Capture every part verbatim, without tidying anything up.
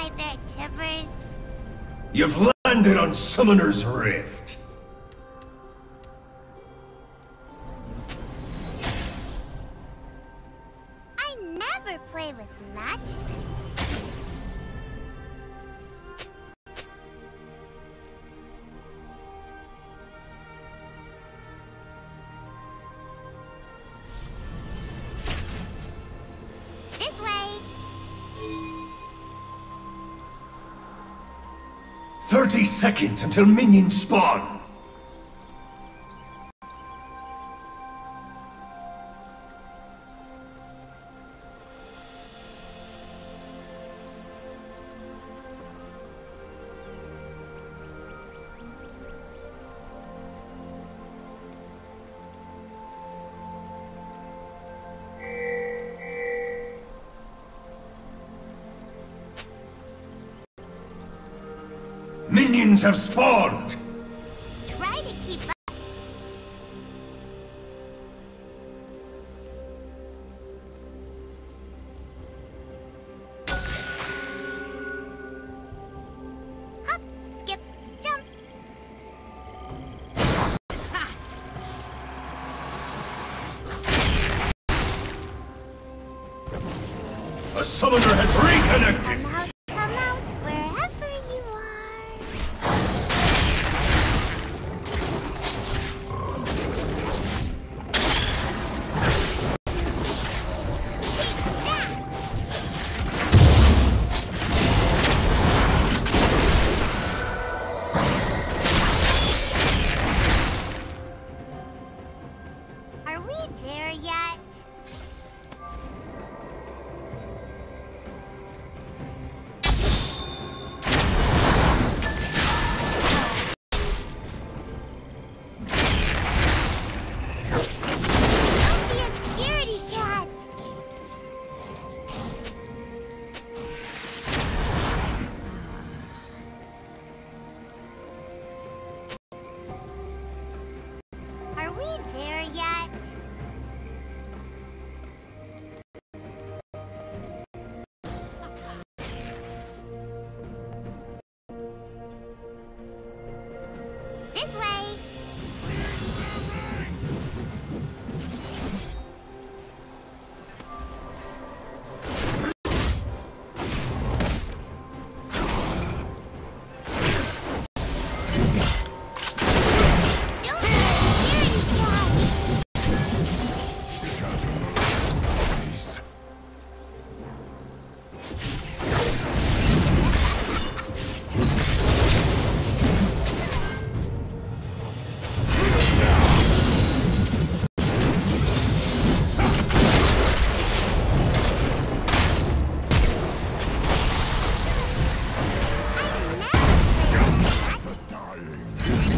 my there, Tibbers? You've landed on Summoner's Rift. I never play with matches. This way. Thirty seconds until minions spawn. Minions have spawned! Try to keep up. Hop, skip, jump. A summoner has reconnected! Come out, come out, wherever you are. Are we there yet? Don't be a scaredy cat. Are we there yet? This way. Don't be a scaredy cat. I never play that.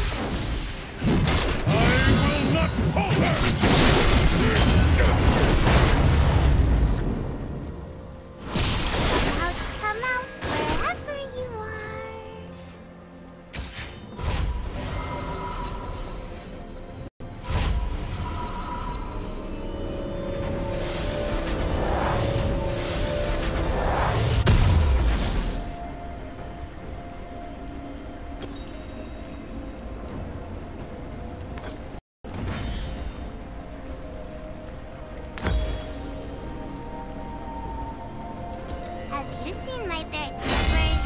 Out, come out, wherever you are. Have you seen my bear Tibbers?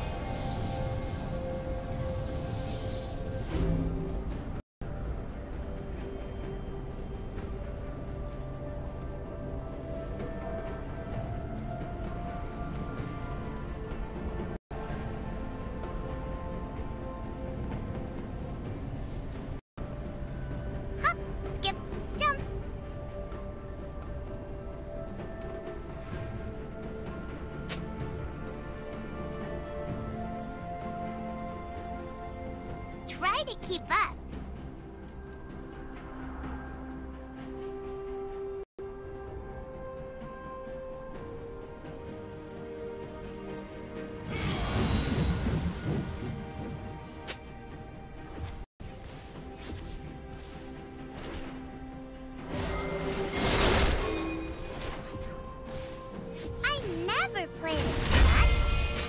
Hop, skip, jump. Try to keep up. I never play with that.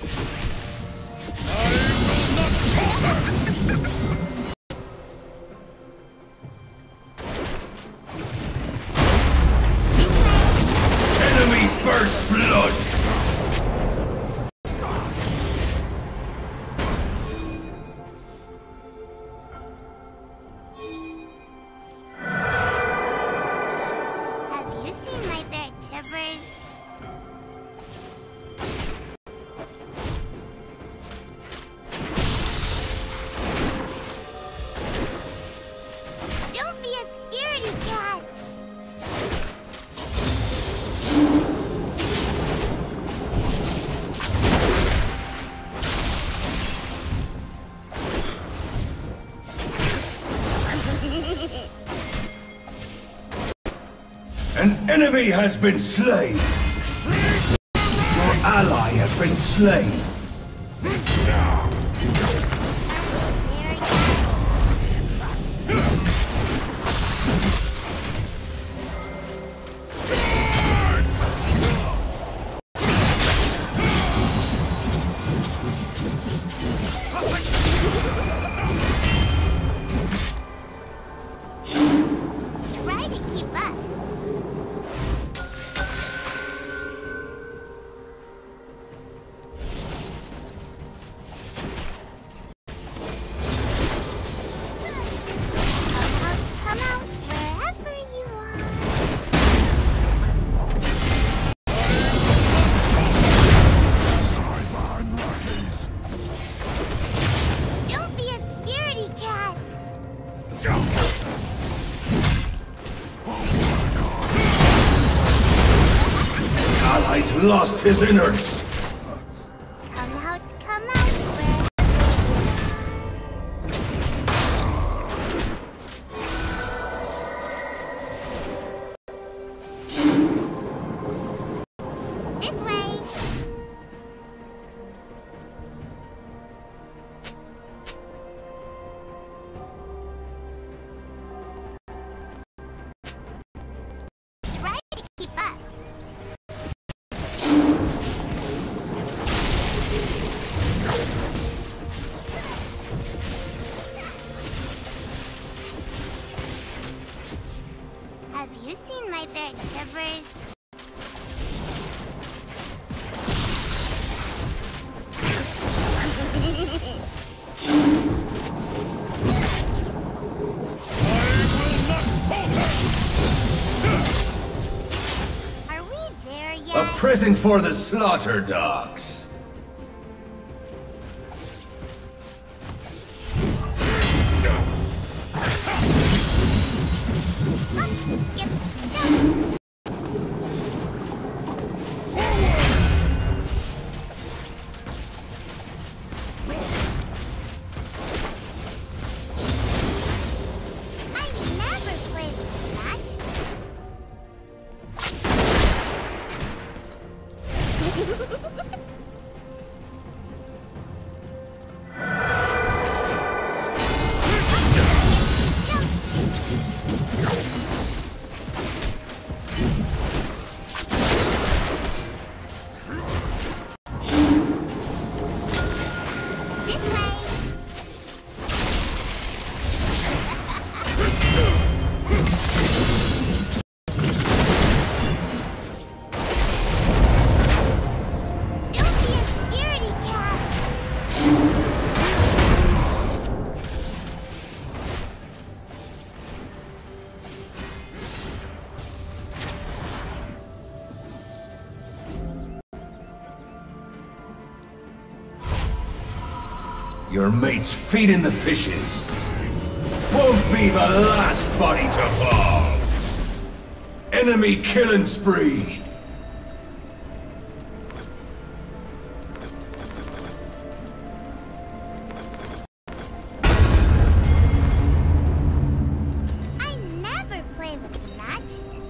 An enemy has been slain. Your ally has been slain. Try to keep up. Come out, come out, wherever you are. Don't be a scaredy cat. Allies lost his innards. Come out, come out, wherever this way. Try to keep up. Have you seen my vertebrates? Are we there yet? A prison for the slaughter dogs. Skip, jump. I never played with that. This way. Don't be a scaredy cat. Your mate's feeding the fishes. Won't be the last body to fall. Enemy killing spree. I never play with matches.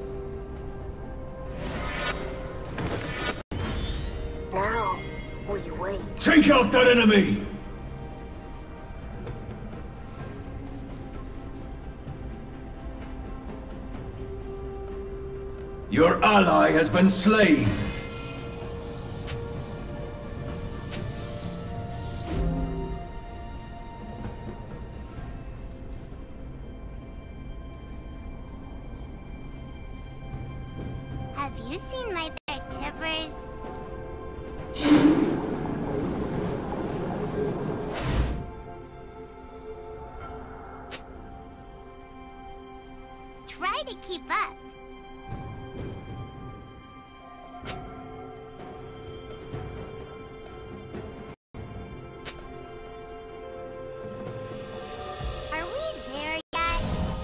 Now, we wait. Take out that enemy! Your ally has been slain. Have you seen my vertebrates? Try to keep up. Are we there yet?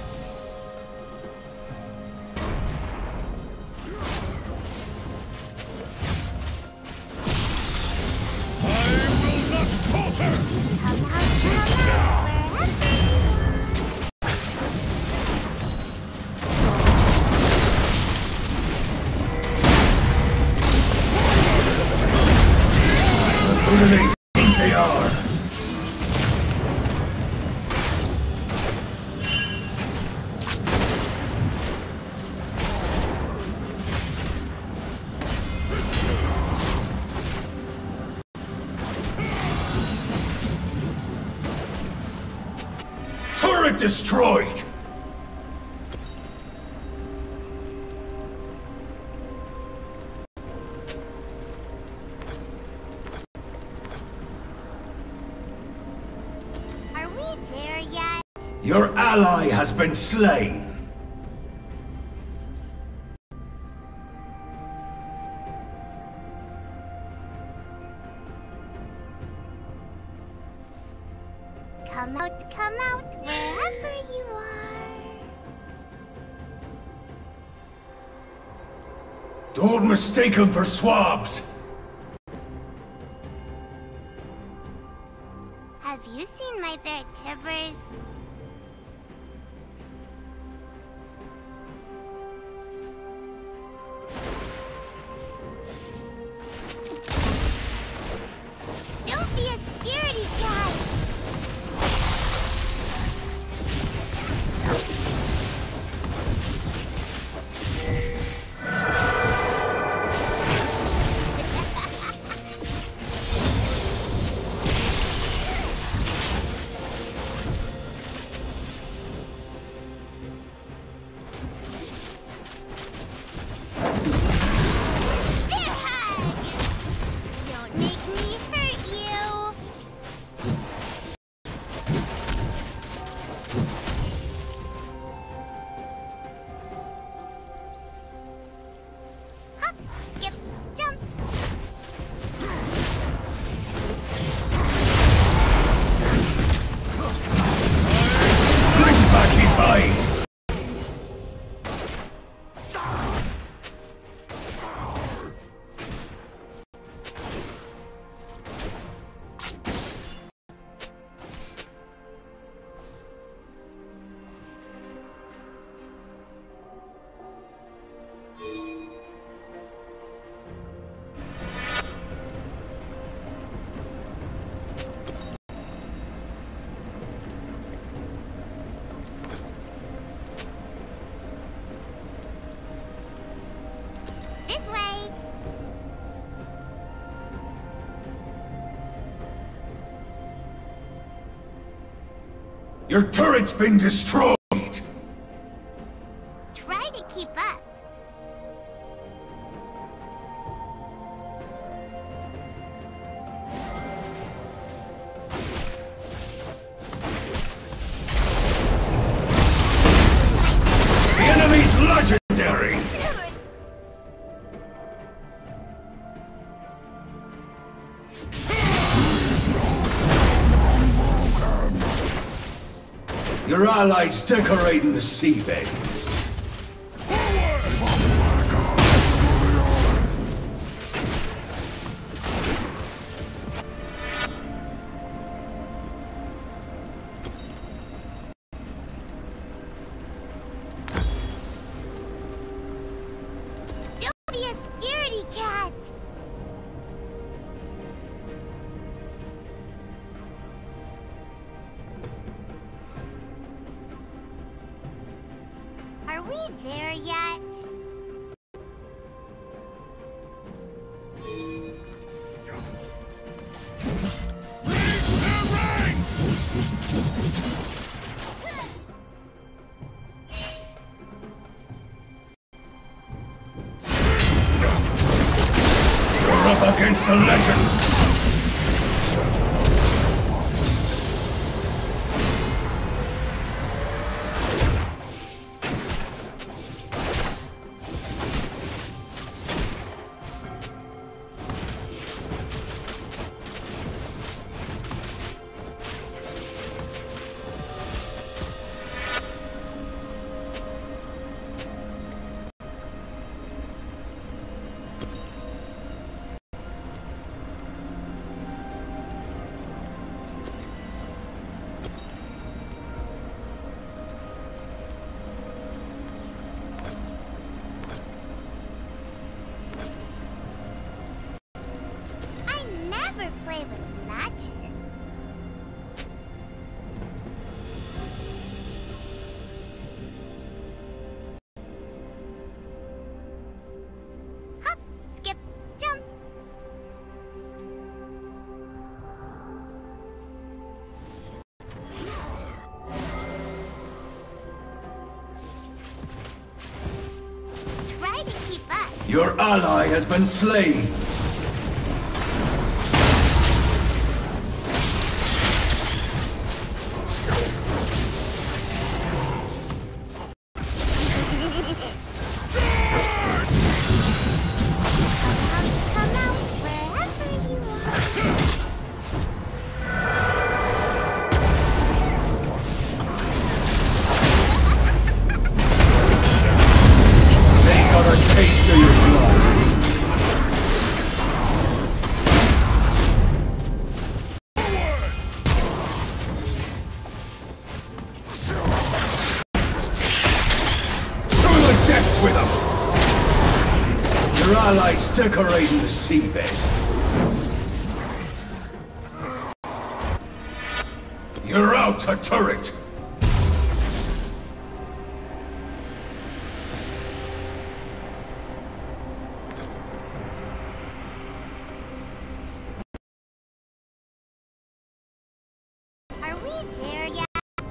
Come out, come out, wherever. do they think they are? Turret destroyed! Are we there yet? Your ally has been slain! Come out, come out, wherever you are. Don't mistake them for swabs! Have you seen my vertebras? Don't be a scaredy cat! Your turret's been destroyed! Try to keep up. The enemy's legendary! Your allies decorating the seabed. Don't be a scaredy cat. Are we there yet? You're up against a legend! Your ally has been slain. Your allies decorating the seabed. You're out a turret. Are we there yet?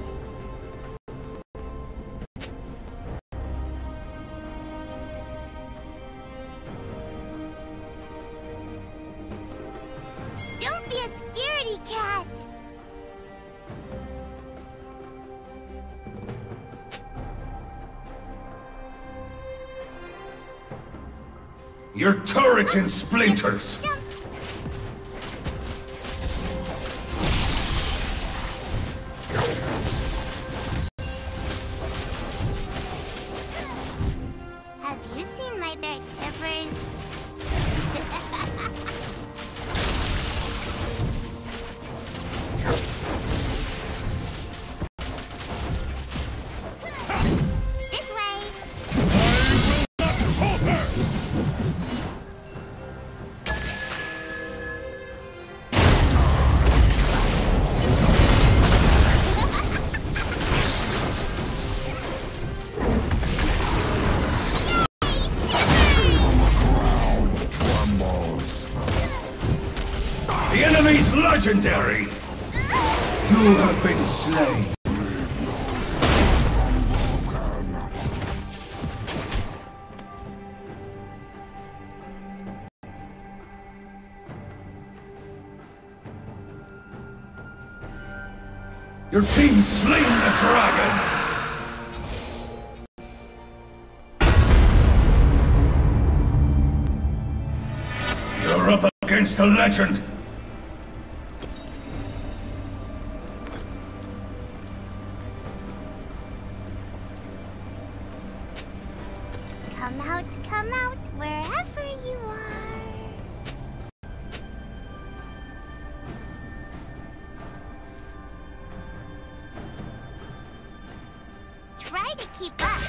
Don't be a scaredy cat! Your turret's in splinters. Jump! Have you seen my bear tippers? This way! The enemy's legendary! You have been slain. Your team's slain the dragon! You're up against a legend! Come out, come out, wherever you are. Try to keep up.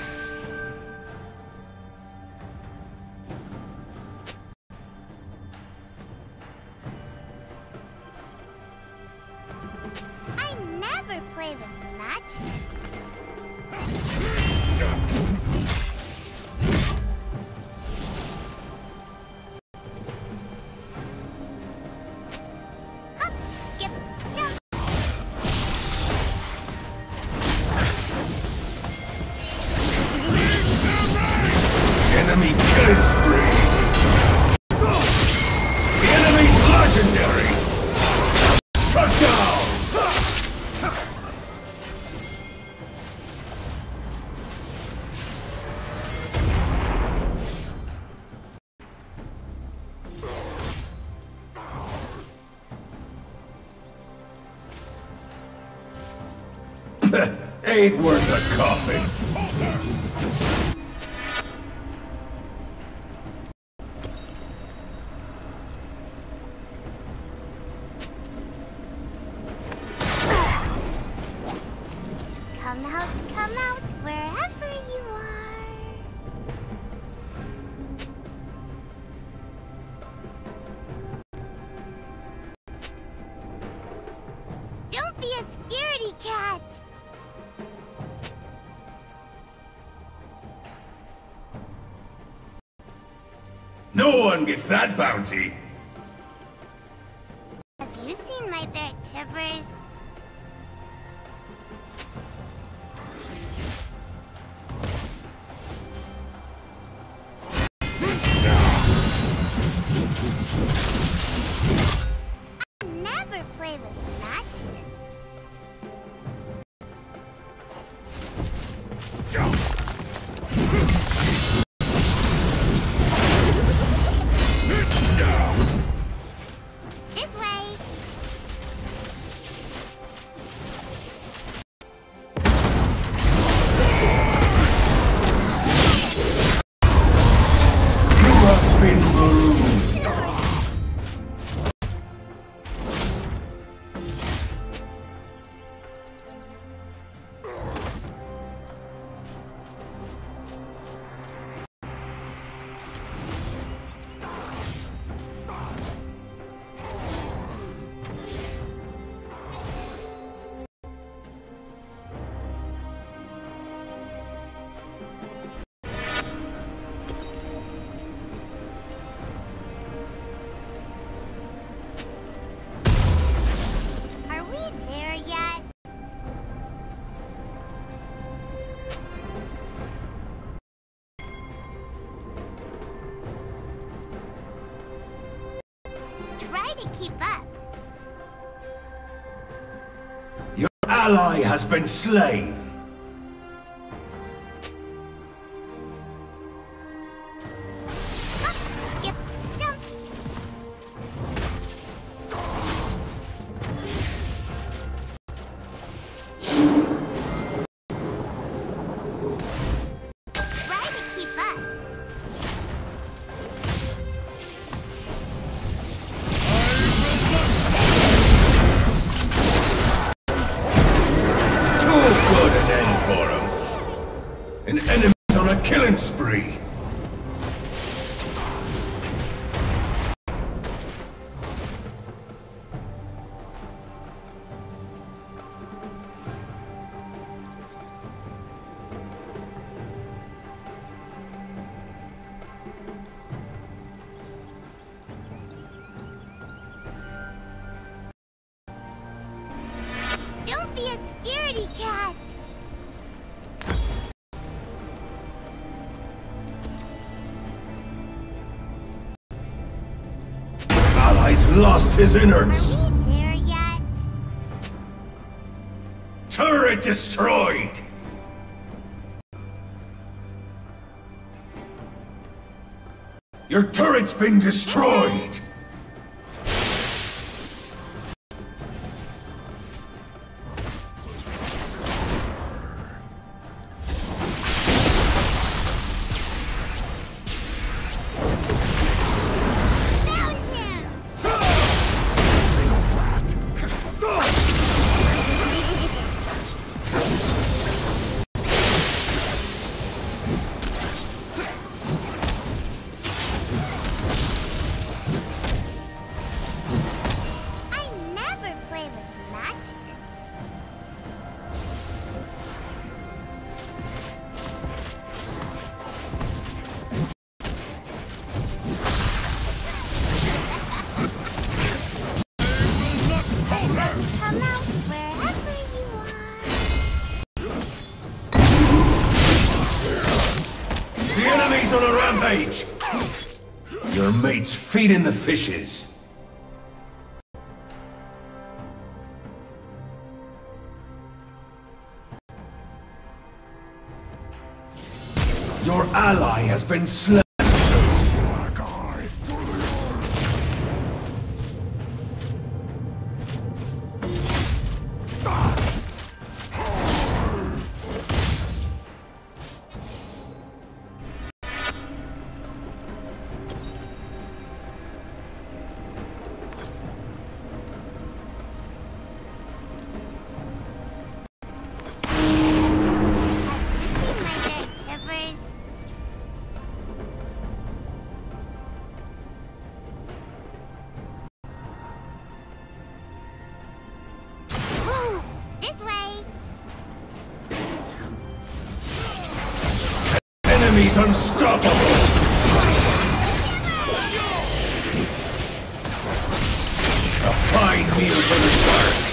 I never play with matches. Hop, skip, jump. Enemy killing spree! The enemy's legendary! Shut down! Ain't worth a coffin. Come out, come out, wherever you are. Don't be a scaredy cat. No one gets that bounty. Have you seen my bear tippers? Never play with matches. This way. You have been marooned. Are we there yet? Try to keep up. Your ally has been slain. Skip, jump. Try to keep up. Too good an end for him. An enemy's on a killing spree. Don't be a scaredy cat. Ally's lost his innards. Are we there yet? Turret destroyed. Your turret's been destroyed. Found him! I never play with matches. Come out wherever you are. The enemy's on a rampage. Your mate's feeding the fishes. Your ally has been slain. Enemy's unstoppable! A fine meal for the sharks!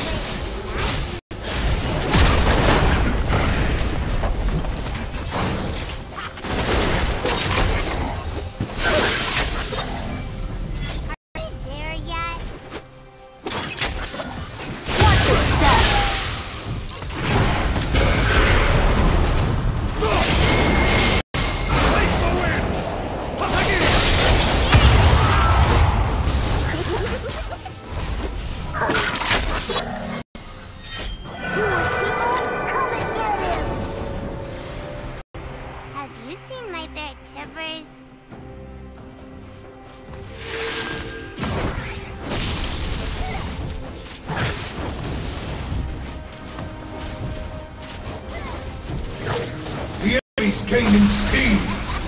enemy's gaining steam.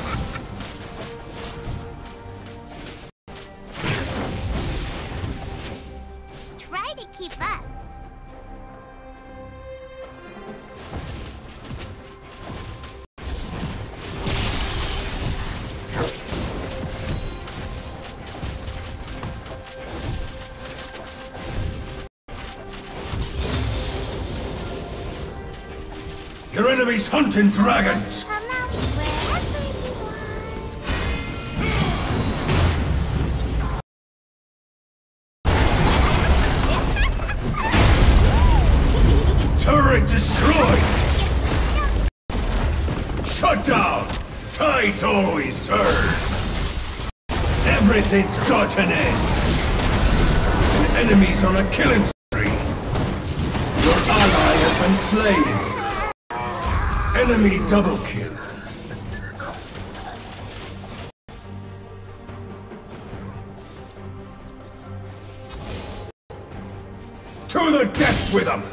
Try to keep up. Your enemy's hunting dragons. Come out wherever you are. Turret destroyed. Shut down. Tides always turn. Everything's got an end. An enemy's on a killing spree. Your ally has been slain. Enemy double kill. To the depths with them!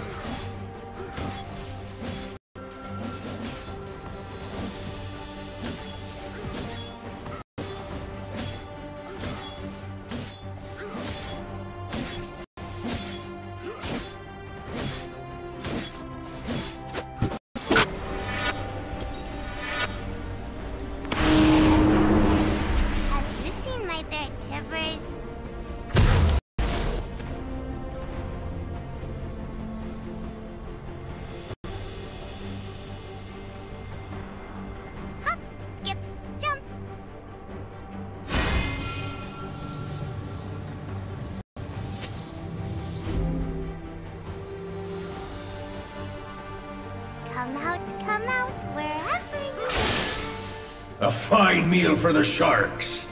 Come out, come out, wherever you are. A fine meal for the sharks.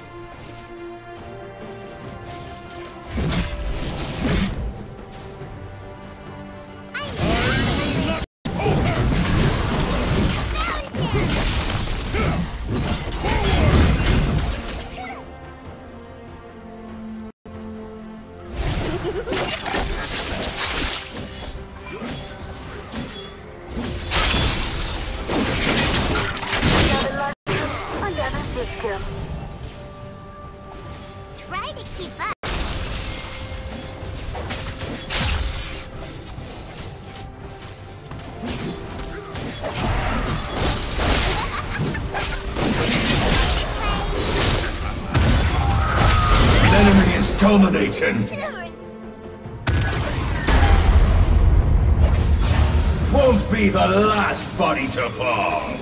Try to keep up. The enemy is dominating. Won't be the last body to fall.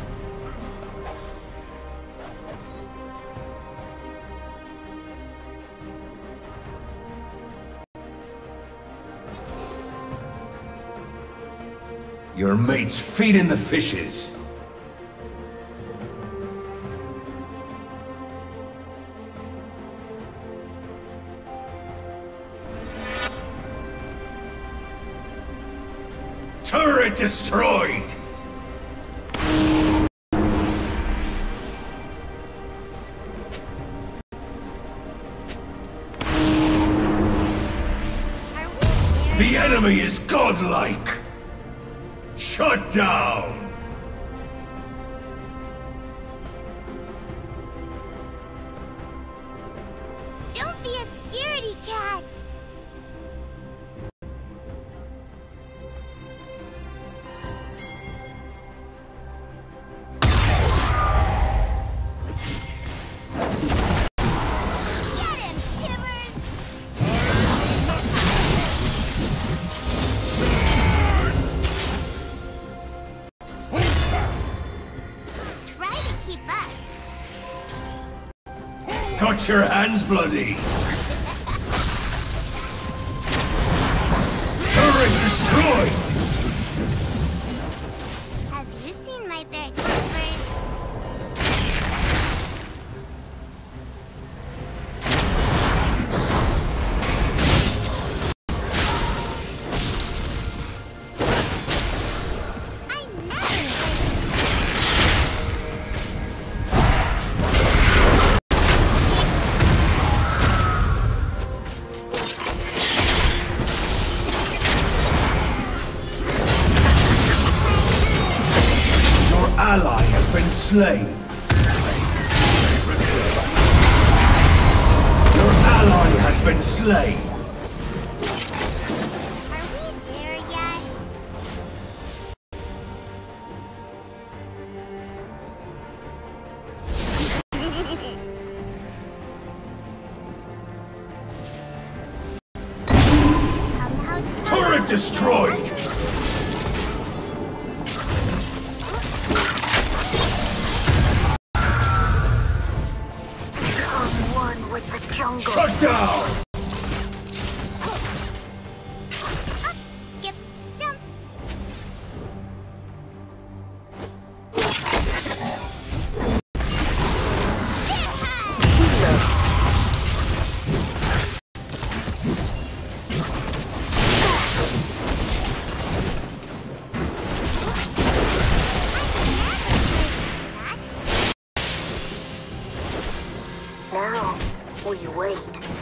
Your mate's feeding the fishes. Turret destroyed! The enemy is godlike! Shut down! Don't be a scaredy cat! Get him, Timbers! Try to keep up. Got your hands bloody! Turret destroyed! Have you seen my bear Timbers? I never slain. Your ally has been slain. Are we there yet? Come out. Turret destroyed. Shut down! Skip, jump. Now, we wait.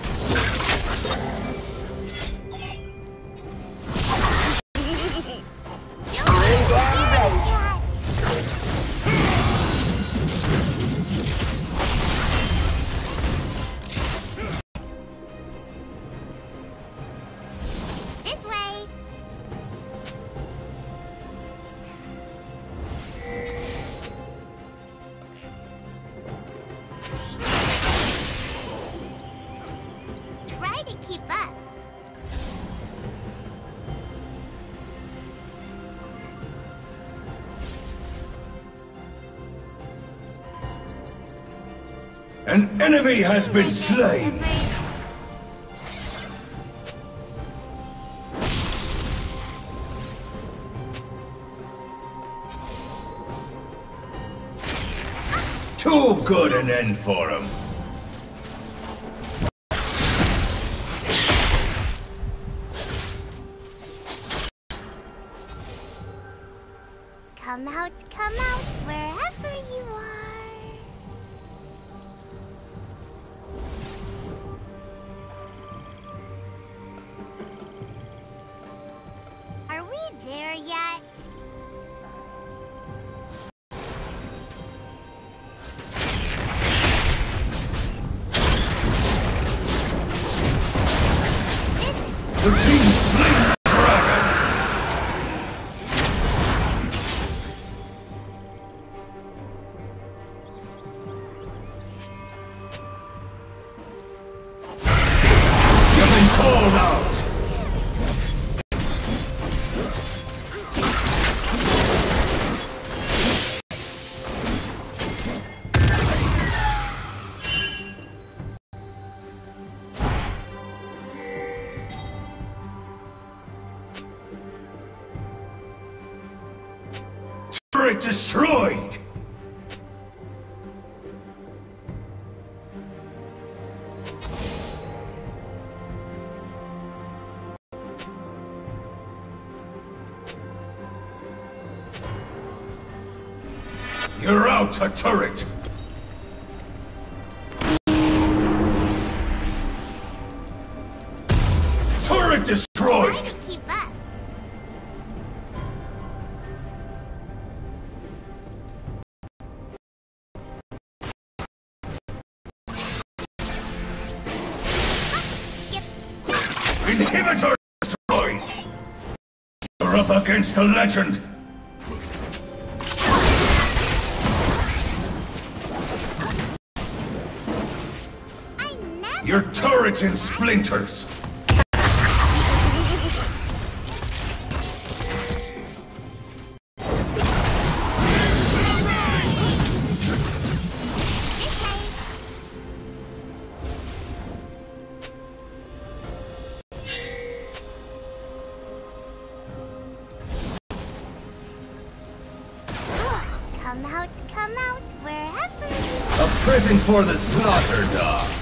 This way. Try to keep up. An enemy has been slain. Too good an end for him. Come out, come out, wherever you are. Are we there yet? The team slain the dragon. You've been called out. Turret destroyed! You're out, a turret! Turret destroyed! Try to keep up. Skip, Inhibitor destroyed! You're up against a legend! I never. Your turret's in splinters! Come out, come out, wherever you are. A prison for the slaughter dogs!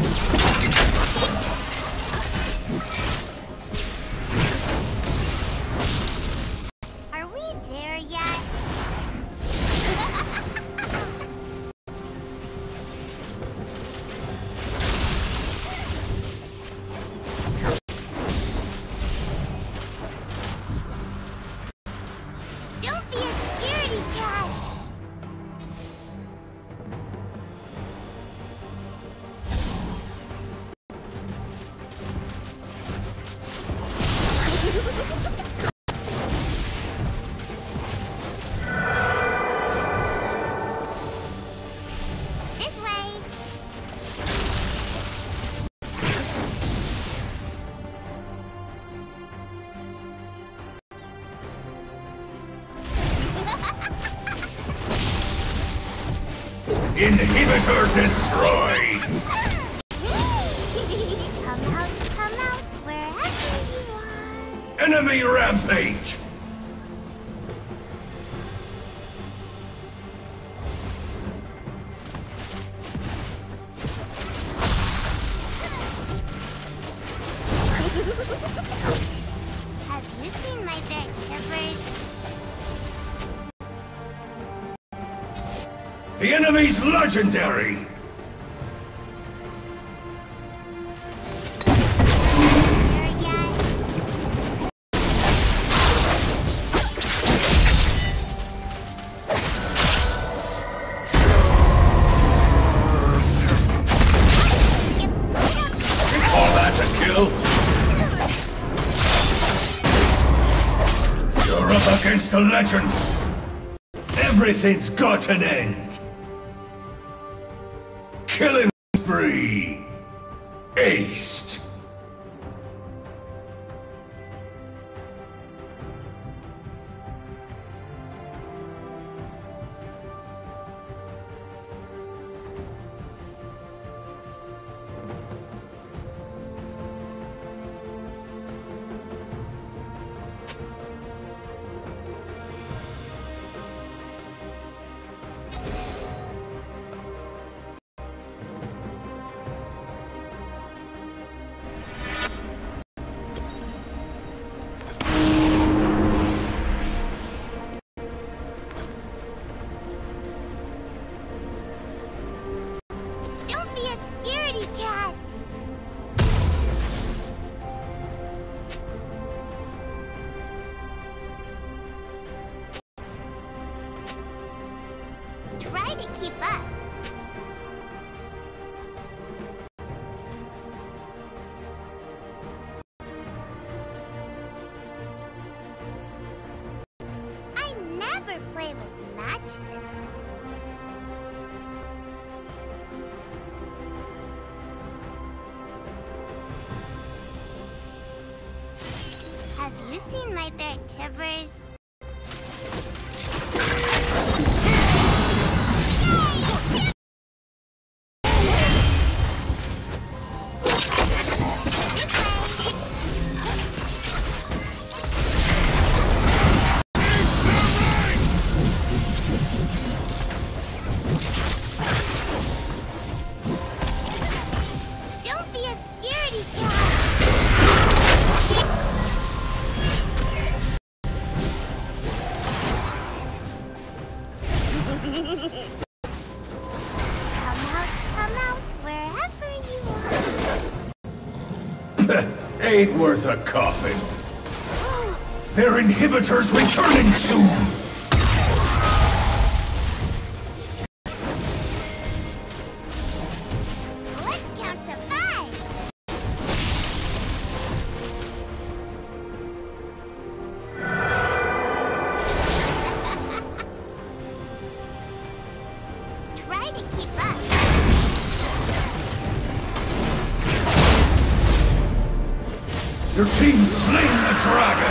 Are we there yet? Don't be a scaredy cat. Inhibitor destroyed! Come out, come out, wherever you are. Enemy rampage! Have you seen my dirt timbers? The enemy's legendary! There yet? Call that a kill? You're up against a legend! Everything's got an end! Killing spree! Aced! Don't be a scaredy cat! Try to keep up. I never play with matches. Have you seen my bear timbers? Don't be a scaredy cat! Come out, come out, wherever you are. Ain't worth a coffin. Their inhibitors returning soon! Let's count to five. Try to keep up. Your team's slain the dragon!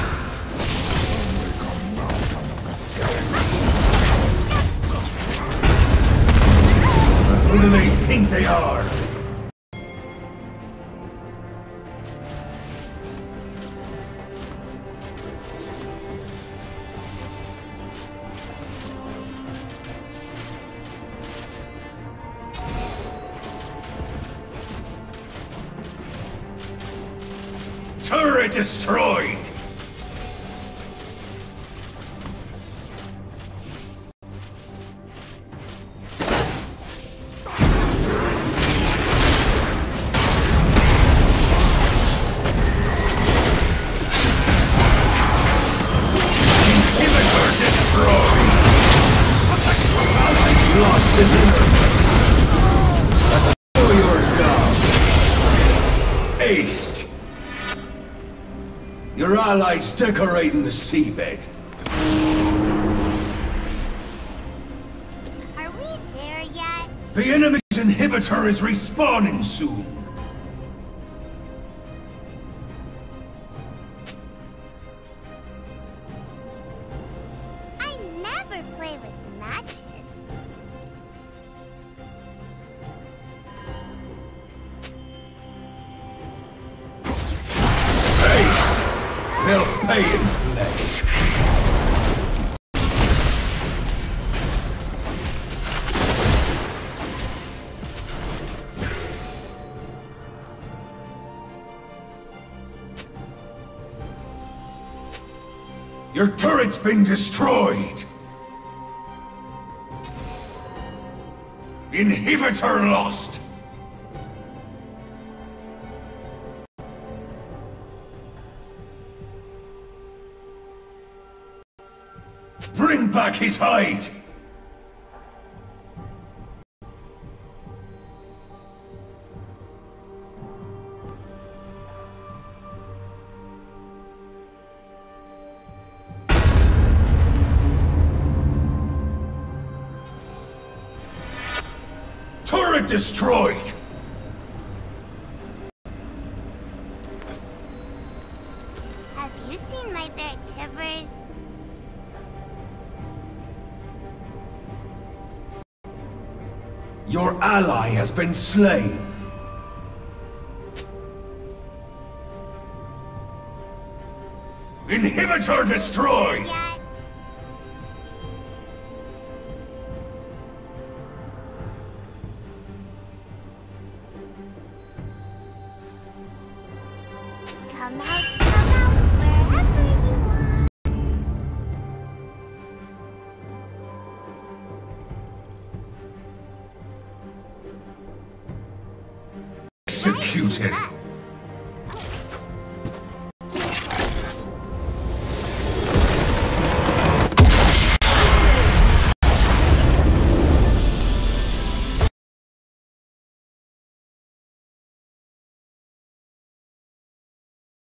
Who do they think they are? Turret destroyed! Inhibitor destroyed! Allies lost his inhibitor! Slow yours down! Aced! Your allies decorating the seabed. Are we there yet? The enemy's inhibitor is respawning soon. I never play with matches. They'll pay in flesh. Your turret's been destroyed! Inhibitor lost! Bring back his hide! Turret destroyed! Have you seen my bear Tivers? Your ally has been slain. Inhibitor destroyed! Yet. Come out, come out, wherever you are. Executed!